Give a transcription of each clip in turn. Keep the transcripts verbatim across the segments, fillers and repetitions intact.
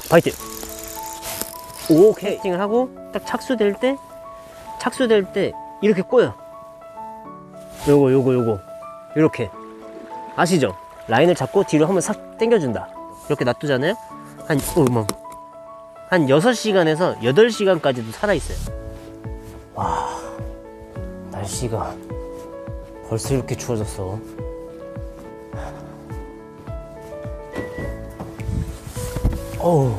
파이팅! 오케이. 캐스팅을 하고 딱 착수될 때 착수될 때 이렇게 꼬여. 요거 요거 요거 이렇게 아시죠? 라인을 잡고 뒤로 한번 싹 당겨준다. 이렇게 놔두잖아요. 한 어머 한 여섯 시간에서 여덟 시간까지도 살아있어요. 와, 날씨가 벌써 이렇게 추워졌어. 어우.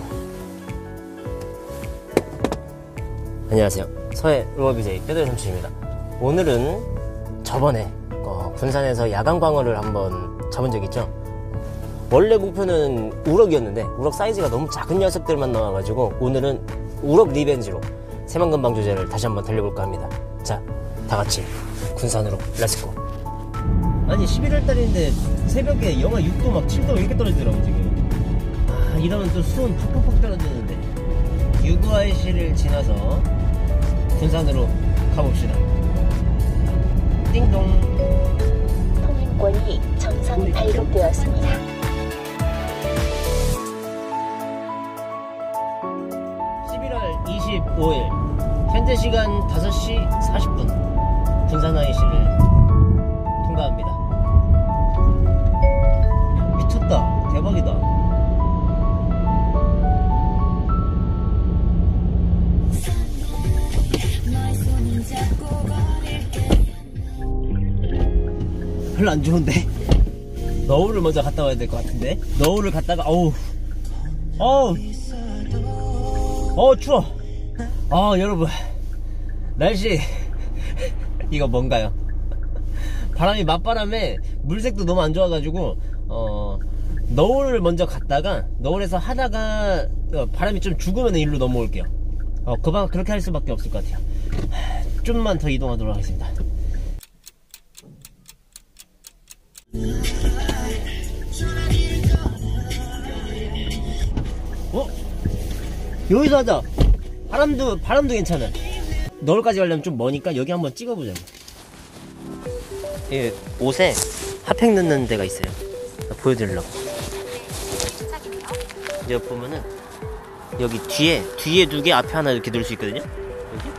안녕하세요. 서해 루어비제이 뼈대리 삼촌입니다. 오늘은 저번에 어, 군산에서 야간 광어를 한번 잡은 적 있죠? 원래 목표는 우럭이었는데 우럭 사이즈가 너무 작은 녀석들만 나와가지고 오늘은 우럭 리벤지로 새만금방 조제를 다시 한번 달려볼까 합니다. 자, 다같이 군산으로 렛츠고. 아니 십일월 달인데 새벽에 영하 육 도 막 칠 도 이렇게 떨어지더라고 지금. 아, 이러면 또 수온 팍팍팍 떨어지는데 유구아이씨를 지나서 군산으로 가봅시다. 띵동. 통행권이 정상 발급되었습니다. 십일월 이십오일 현재 시간 다섯 시 사십 분 군산 아이씨를 통과합니다. 미쳤다. 대박이다. 별로 안 좋은데? 너울을 먼저 갔다 와야 될 것 같은데? 너울을 갔다가 어우 어우 어 추워. 아 여러분 날씨 이거 뭔가요? 바람이 맞바람에 물색도 너무 안 좋아가지고 어 너울을 먼저 갔다가 너울에서 하다가 어, 바람이 좀 죽으면 일로 넘어올게요. 어 그방 그렇게 할 수밖에 없을 것 같아요. 좀만 더 이동하도록 하겠습니다. 어? 여기서 하자. 바람도 바람도 괜찮아. 너울까지 가려면 좀 머니까 여기 한번 찍어보자. 이 옷에 핫팩 넣는 데가 있어요. 보여드리려고. 여기 보면은 여기 뒤에 뒤에 두 개 앞에 하나 이렇게 넣을 수 있거든요. 여기.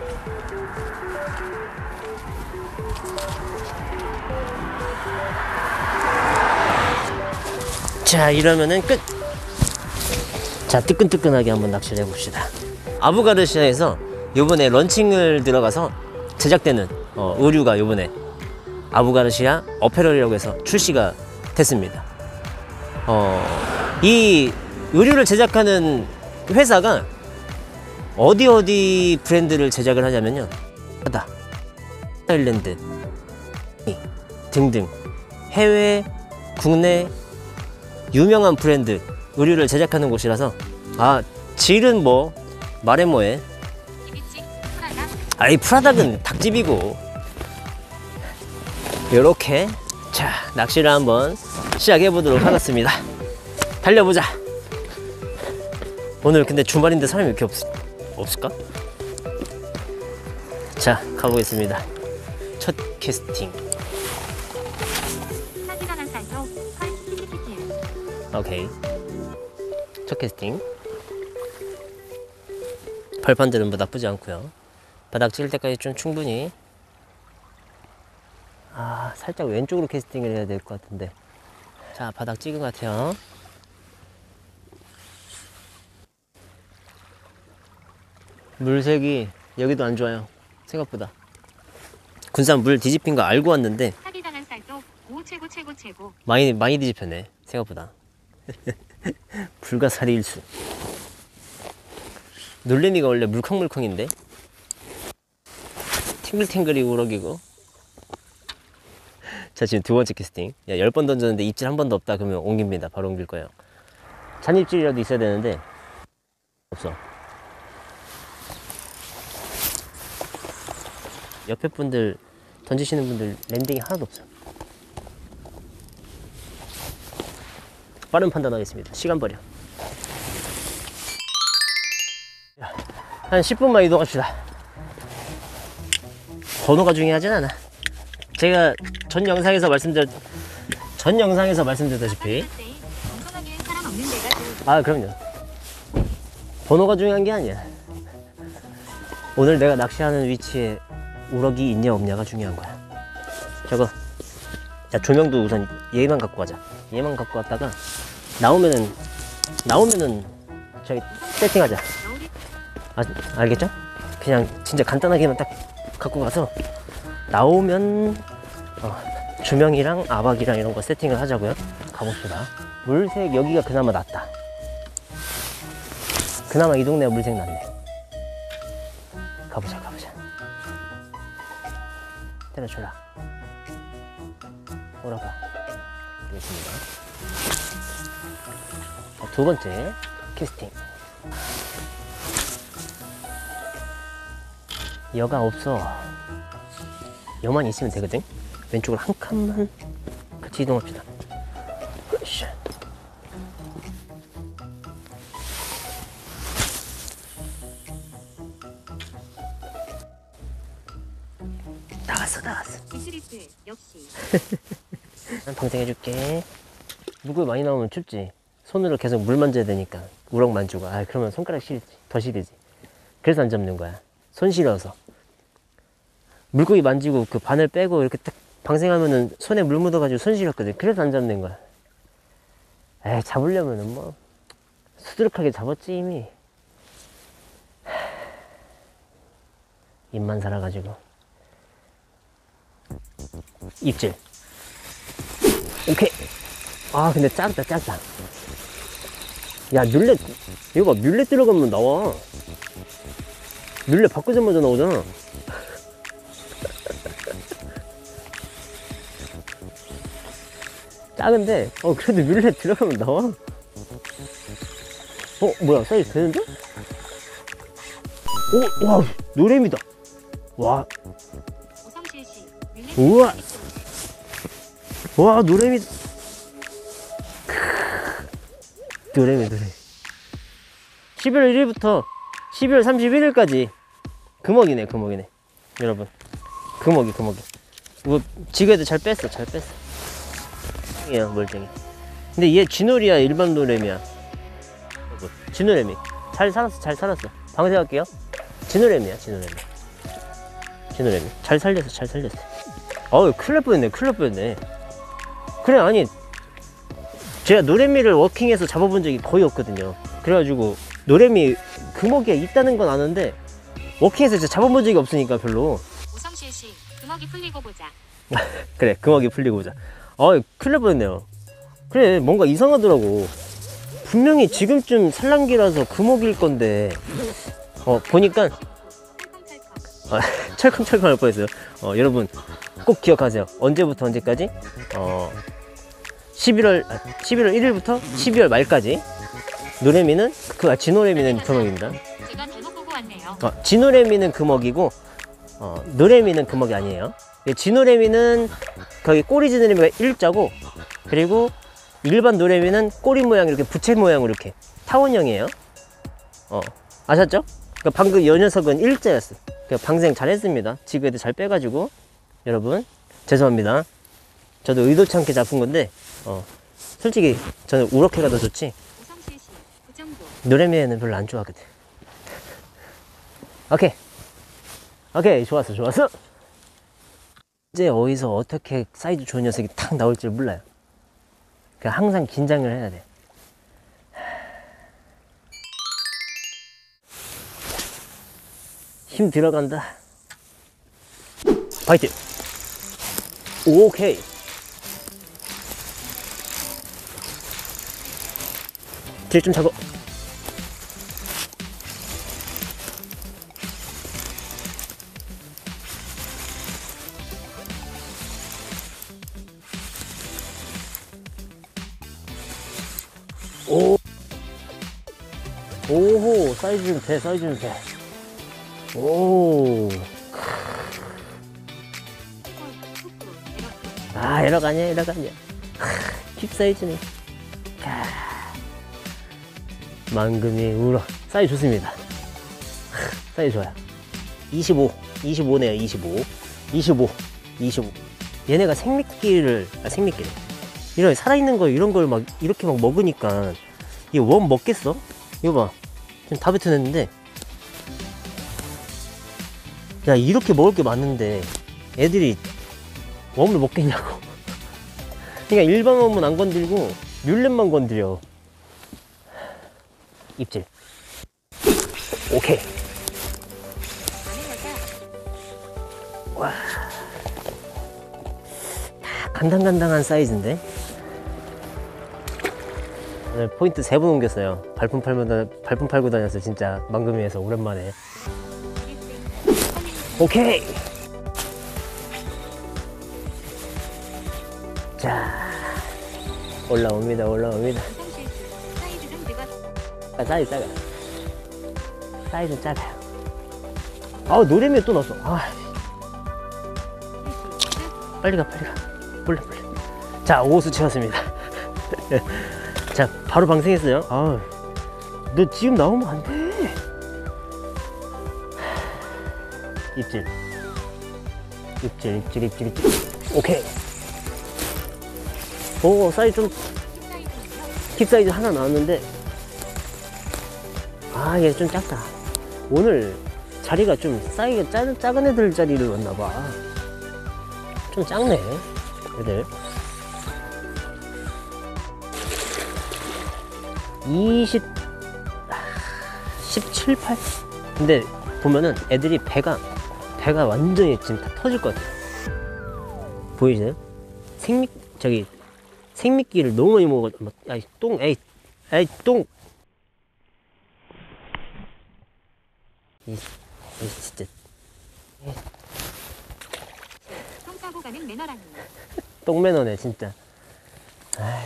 자, 이러면은 끝. 자, 뜨끈뜨끈하게 한번 낚시를 해봅시다. 아부가르시아에서 요번에 런칭을 들어가서 제작되는 어, 의류가 요번에 아부가르시아 어페럴이라고 해서 출시가 됐습니다. 어, 이 의류를 제작하는 회사가 어디 어디 브랜드를 제작을 하냐면요, 하다 아일랜드 등등 해외 국내 유명한 브랜드 의류를 제작하는 곳이라서 아 질은 뭐 말해 뭐해. 아이 프라닭은 닭집이고. 요렇게 자 낚시를 한번 시작해 보도록 하겠습니다. 달려보자. 오늘 근데 주말인데 사람이 이렇게 없, 없을까? 자 가보겠습니다. 첫 캐스팅. 오케이. 첫 캐스팅. 벌판들은 뭐 나쁘지 않고요. 바닥 찔 때까지 좀 충분히. 아 살짝 왼쪽으로 캐스팅을 해야 될 것 같은데. 자 바닥 찍은 것 같아요. 물색이 여기도 안 좋아요. 생각보다. 군산 물 뒤집힌 거 알고 왔는데 사기당한 쌀도 오 최고 최고 최고. 많이 많이 뒤집혔네 생각보다. 불가사리 일수. 놀래미가 원래 물컹물컹인데 탱글탱글이 우럭이고. 자 지금 두 번째 캐스팅. 야, 열 번 던졌는데 입질 한 번도 없다 그러면 옮깁니다. 바로 옮길 거예요. 잔입질이라도 있어야 되는데 없어. 옆에 분들 던지시는 분들 랜딩이 하나도 없어. 빠른 판단하겠습니다. 시간 버려. 한 십 분만 이동합시다. 번호가 중요하진 않아. 제가 전 영상에서 말씀드렸 전 영상에서 말씀드렸다시피 아 그럼요. 번호가 중요한 게 아니야. 오늘 내가 낚시하는 위치에 우럭이 있냐 없냐가 중요한 거야. 저거 자, 조명도 우선 얘만 갖고 가자. 얘만 갖고 갔다가 나오면은 나오면은 저기 세팅하자. 아, 알겠죠? 그냥 진짜 간단하게만 딱 갖고 가서 나오면 어, 조명이랑 아박이랑 이런 거 세팅을 하자고요. 가봅시다. 물색 여기가 그나마 낫다. 그나마 이 동네가 물색 낫네. 가보자 가보자. 때려줘라. 오라가. 알겠습니다. 자, 두 번째 캐스팅. 여가 없어. 여만 있으면 되거든. 왼쪽으로 한 칸만 같이 이동합시다. 으쌰. 나갔어 나갔어. 비스리트 역시. 난 방생해줄게. 물고기 많이 나오면 춥지. 손으로 계속 물 만져야 되니까 우럭 만지고. 아 그러면 손가락 시리지. 더 시리지. 그래서 안 잡는 거야. 손 시려서. 물고기 만지고 그 바늘 빼고 이렇게 딱 방생하면은 손에 물 묻어가지고 손 시렸거든. 그래서 안 잡는 거야. 에이, 잡으려면은 뭐 수두룩하게 잡았지 이미. 입만 살아가지고. 입질. 오케이. 아 근데 작다 작다. 야 뮬렛 이거 봐. 뮬렛 들어가면 나와. 뮬렛 바꾸자마자 나오잖아. 작은데 어 그래도 뮬렛 들어가면 나와. 어 뭐야 사이즈 되는데? 오 와 노래미다. 와 우성실시. 우와 와 노래미. 노래미 노래. 십일월 일일부터 십이월 삼십일일까지 금어기네 금어기네 여러분. 금어기 금어기. 이거 지그에도 잘 뺐어 잘 뺐어. 야 멀쩡해. 근데 얘 쥐노리야 일반 노래미야. 쥐노래미 잘 살았어 잘 살았어. 방생할게요. 쥐노래미야 쥐노래미. 쥐노래미 잘 살렸어 잘 살렸어. 어우 큰일 날 뻔했네 큰일 날 뻔했네. 그래 아니 제가 노래미를 워킹해서 잡아본 적이 거의 없거든요. 그래가지고 노래미 금어기가 있다는 건 아는데 워킹해서 진짜 잡아본 적이 없으니까 별로. 우성실시. 금어기 풀리고 보자. 그래 금어기 풀리고 오자. 어이 큰일 날 뻔했네요. 그래 뭔가 이상하더라고. 분명히 지금쯤 산란기라서 금어기일 건데 어 보니까 찰컹찰컹. 아, 철컹철컹 할 뻔했어요. 어, 여러분 꼭 기억하세요. 언제부터 언제까지? 어, 십일월 아, 십일월 일일부터 십이월 말까지 노래미는 그 아, 진노래미는 금어기입니다. 제가 잘못 보고 왔네요. 어, 진노래미는 금어기고 어, 노래미는 금어기 아니에요. 진노래미는 거기 꼬리 진노래미가 일자고 그리고 일반 노래미는 꼬리 모양 이렇게 부채 모양으로 이렇게 타원형이에요. 어, 아셨죠? 그러니까 방금 이 녀석은 일자였어. 그러니까 방생 잘했습니다. 지그에도 잘 빼가지고. 여러분 죄송합니다. 저도 의도치 않게 잡은 건데 어, 솔직히 저는 우럭회가 더 좋지 우성실시. 그 정도. 노래미에는 별로 안 좋아하거든. 오케이 오케이 좋았어 좋았어. 이제 어디서 어떻게 사이즈 좋은 녀석이 탁 나올 줄 몰라요. 그러니까 항상 긴장을 해야 돼. 힘 들어간다. 파이팅. 오케이. 길 좀 잡아. 오. 오호 사이즈는 돼 사이즈는 돼. 오. 아 에러가 아니야 에러가 아니야. 킵 사이즈네. 망금이 우럭 사이즈 좋습니다. 사이즈 좋아요. 이십오 이십오네요. 이십오 이십오 이십오. 얘네가 생미끼를 아 생미끼래. 이런 살아있는 거 이런 걸 막 이렇게 막 먹으니까 이게 웜 먹겠어? 이거 봐 지금 다 뱉어냈는데, 야, 이렇게 먹을 게 많은데 애들이 웜을 먹겠냐고. 그러니까 일반 웜은 안 건들고 뮬렛만 건드려. 입질. 오케이. 와, 간당간당한 사이즈인데. 오늘 포인트 세 번 옮겼어요. 발품 팔고, 다, 발품 팔고 다녀서 진짜 망금위에서 오랜만에. 오케이. 자, 올라옵니다, 올라옵니다. 사이즈는 누가 아, 사이즈 작아요. 사이즈 작아요. 아, 노래미에 또 넣었어. 아, 빨리 가, 빨리 가. 몰래, 몰래. 자, 오수 채웠습니다. 자, 바로 방생했어요. 아, 너 지금 나오면 안 돼. 입질. 입질, 입질, 입질, 입질. 오케이. 오, 사이즈 좀, 킵 사이즈 하나 나왔는데, 아, 얘 좀 작다. 오늘 자리가 좀 사이즈가 작은, 작은 애들 자리를 넣었나봐. 좀 작네, 애들. 이십, 십칠, 팔. 근데 보면은 애들이 배가, 배가 완전히 지금 다 터질 것 같아요. 보이시나요? 생미, 저기, 생미끼를 너무 많이 먹어. 아이, 똥, 에이, 에이, 똥. 이, 이 진짜. 똥 싸고 가는 매너라니. 똥매너네, 진짜. 아이.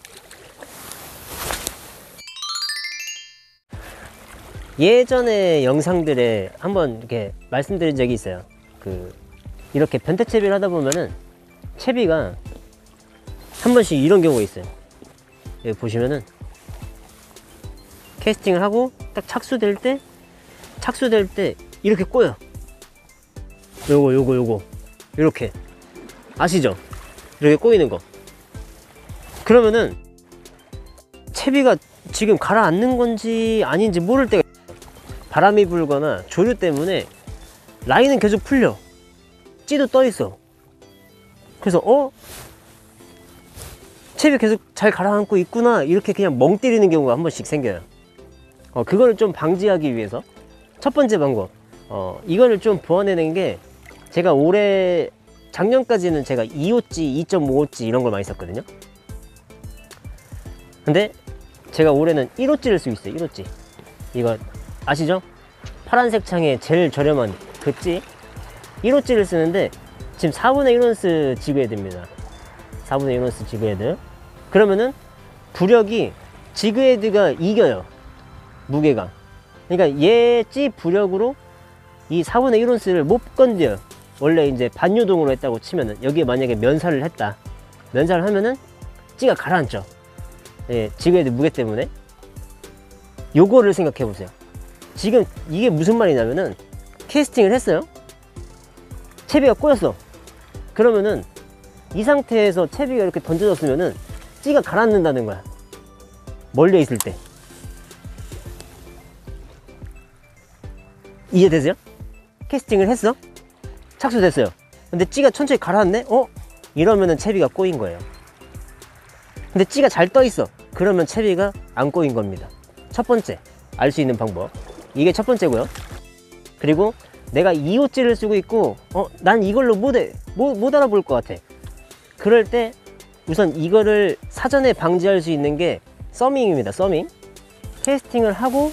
예전에 영상들에 한번 이렇게 말씀드린 적이 있어요. 그, 이렇게 변태채비를 하다 보면은 채비가 한 번씩 이런 경우가 있어요. 여기 보시면은 캐스팅을 하고 딱 착수될 때, 착수될 때 이렇게 꼬여. 요거, 요거, 요거. 이렇게. 아시죠? 이렇게 꼬이는 거. 그러면은 채비가 지금 가라앉는 건지 아닌지 모를 때가 있어요. 바람이 불거나 조류 때문에 라인은 계속 풀려. 찌도 떠 있어. 그래서 어? 채비 계속 잘 가라앉고 있구나, 이렇게 그냥 멍 때리는 경우가 한 번씩 생겨요. 어, 그거를 좀 방지하기 위해서 첫 번째 방법, 어, 이거를 좀 보완해낸 게, 제가 올해 작년까지는 제가 이 호찌, 이 점 오 호찌 이런 걸 많이 썼거든요. 근데 제가 올해는 일 호찌를 쓰고 있어요. 일 호찌. 이거 아시죠? 파란색 창에 제일 저렴한 그 찌, 일 호찌를 쓰는데 지금 사분의 일 온스 지그헤드입니다. 사분의 일 온스 지그헤드. 그러면은 부력이 지그헤드가 이겨요. 무게가. 그러니까 얘 찌 부력으로 이 사분의 일 온스를 못 건드려요. 원래 이제 반유동으로 했다고 치면은, 여기에 만약에 면사를 했다, 면사를 하면은 찌가 가라앉죠. 예, 지그헤드 무게 때문에. 요거를 생각해 보세요. 지금 이게 무슨 말이냐면은, 캐스팅을 했어요. 채비가 꼬였어. 그러면은 이 상태에서 채비가 이렇게 던져졌으면은 찌가 가라앉는다는 거야. 멀려 있을 때. 이해되세요? 캐스팅을 했어? 착수됐어요. 근데 찌가 천천히 가라앉네? 어? 이러면은 채비가 꼬인 거예요. 근데 찌가 잘 떠 있어. 그러면 채비가 안 꼬인 겁니다. 첫 번째, 알 수 있는 방법. 이게 첫 번째고요. 그리고 내가 이 호찌를 쓰고 있고, 어, 난 이걸로 못해. 못, 못 알아볼 것 같아. 그럴 때 우선 이거를 사전에 방지할 수 있는 게 서밍입니다. 서밍. 캐스팅을 하고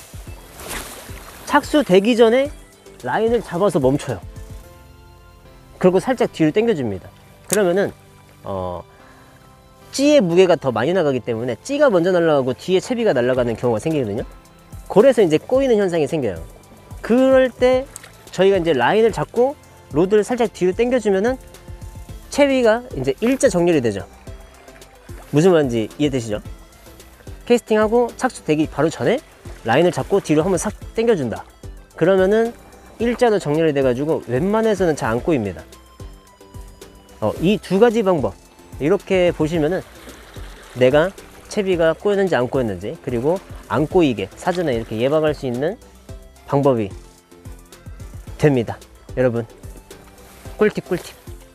착수되기 전에 라인을 잡아서 멈춰요. 그리고 살짝 뒤로 당겨줍니다. 그러면은 어, 찌의 무게가 더 많이 나가기 때문에 찌가 먼저 날아가고 뒤에 채비가 날아가는 경우가 생기거든요. 그래서 이제 꼬이는 현상이 생겨요. 그럴 때 저희가 이제 라인을 잡고 로드를 살짝 뒤로 당겨주면은 채비가 이제 일자 정렬이 되죠. 무슨 말인지 이해되시죠? 캐스팅하고 착수되기 바로 전에 라인을 잡고 뒤로 한번 싹 당겨준다. 그러면은 일자로 정렬이 돼가지고 웬만해서는 잘 안 꼬입니다. 어, 이 두 가지 방법 이렇게 보시면은 내가 채비가 꼬였는지 안 꼬였는지, 그리고 안 꼬이게 사전에 이렇게 예방할 수 있는 방법이 됩니다. 여러분, 꿀팁 꿀팁.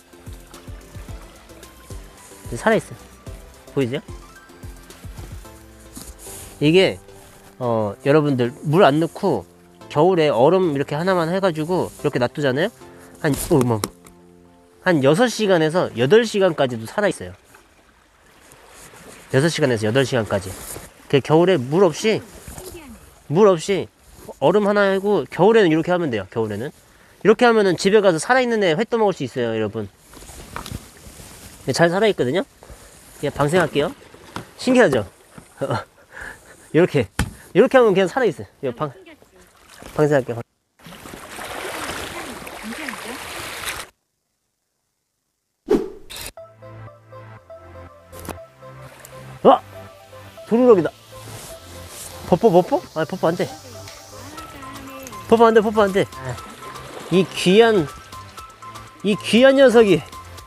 살아있어요. 보이죠? 이게 어, 여러분들 물 안 넣고 겨울에 얼음 이렇게 하나만 해가지고 이렇게 놔두잖아요. 한, 어, 뭐, 한 여섯 시간에서 여덟 시간까지도 살아있어요. 여섯 시간에서 여덟 시간까지. 그 겨울에 물 없이 물 없이 얼음 하나 하고, 겨울에는 이렇게 하면 돼요. 겨울에는 이렇게 하면은 집에 가서 살아있는 애 회 떠먹을 수 있어요, 여러분. 잘 살아있거든요. 그냥 방생할게요. 신기하죠? 이렇게 이렇게 하면 그냥 살아있어요. 이거 방, 방생할게요. 어! 도루럭이다. 버퍼 버퍼? 아, 버퍼 안돼. 버퍼 안돼, 버퍼 안돼. 이 귀한 이 귀한 녀석이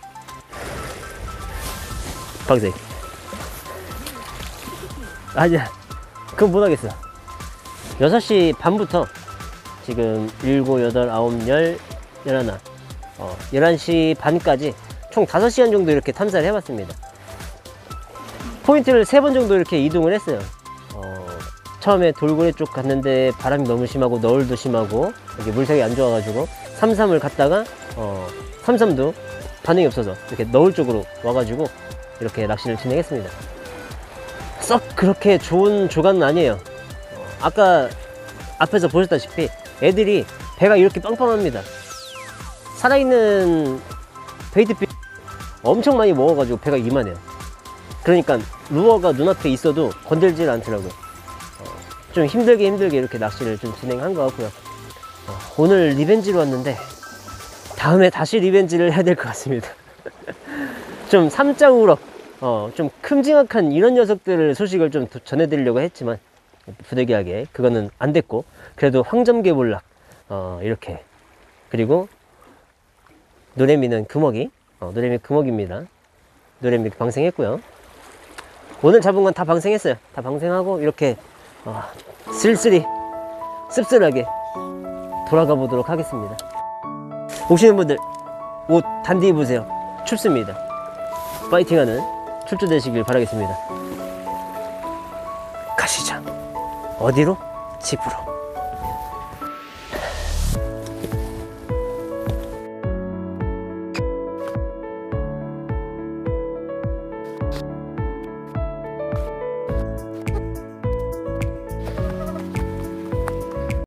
방생. 아니야, 그건 못하겠어. 여섯 시 반부터 지금 일곱, 여덟, 아홉, 열, 열하나, 어, 열한 시 반까지 총 다섯 시간 정도 이렇게 탐사를 해봤습니다. 포인트를 세 번 정도 이렇게 이동을 했어요. 어, 처음에 돌고래 쪽 갔는데 바람이 너무 심하고 너울도 심하고 여기 물색이 안 좋아가지고 삼삼을 갔다가 어, 삼삼도 반응이 없어서 이렇게 너울 쪽으로 와가지고 이렇게 낚시를 진행했습니다. 썩 그렇게 좋은 조각은 아니에요. 어, 아까 앞에서 보셨다시피 애들이 배가 이렇게 빵빵합니다. 살아있는 베이트피쉬 엄청 많이 먹어가지고 배가 이만해요. 그러니까 루어가 눈앞에 있어도 건들질 않더라고요. 어, 좀 힘들게 힘들게 이렇게 낚시를 좀 진행한 것 같고요. 어, 오늘 리벤지로 왔는데 다음에 다시 리벤지를 해야 될 것 같습니다. 좀 삼자 우럭, 어, 좀 큼지막한 이런 녀석들을 소식을 좀 전해드리려고 했지만 부득이하게 그거는 안 됐고, 그래도 황점개볼락, 어, 이렇게, 그리고 노래미는 금어기, 어, 노래미 금어기입니다. 노래미 방생했고요. 오늘 잡은 건 다 방생했어요. 다 방생하고 이렇게 어, 쓸쓸히 씁쓸하게 돌아가 보도록 하겠습니다. 오시는 분들 옷 단디 입으세요. 춥습니다. 파이팅하는 출조 되시길 바라겠습니다. 가시죠. 어디로? 집으로.